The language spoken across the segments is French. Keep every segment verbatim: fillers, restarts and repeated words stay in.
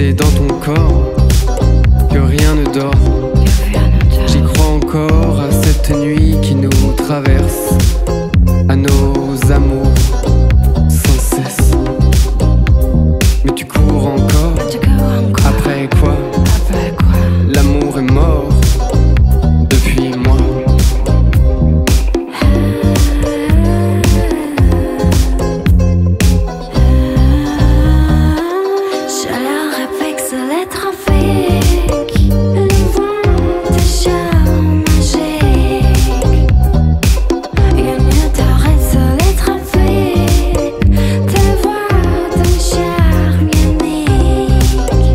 C'est dans ton corps que rien ne dort. J'y crois encore à cette nuit qui nous traverse, à nos amours sans cesse. Mais tu cours encore, après quoi? L'amour est mort depuis moi. Je leur répète les trafics, les vents de charme magique. Il ne t'arrête sur les trafics, tes voix de charme unique.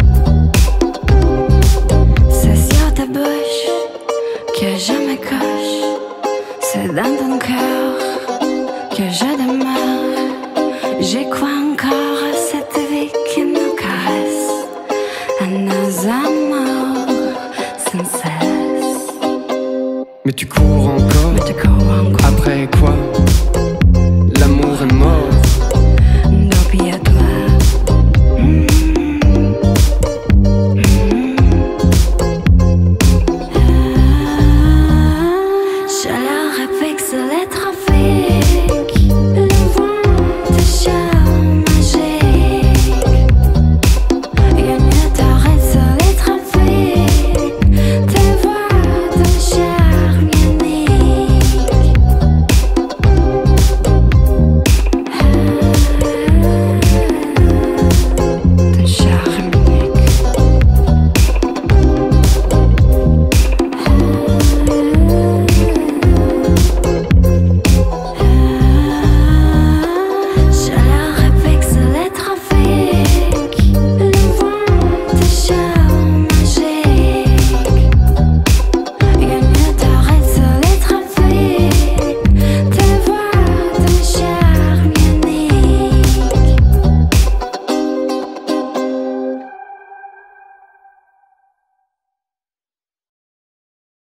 C'est sur ta bouche que je me cache, c'est dans ton cœur que je demeure. Je crois encore à cette vie qui nous caresse, à nos amours sans cesse. Mais tu cours encore, Mais tu cours encore. après quoi? L'amour est mort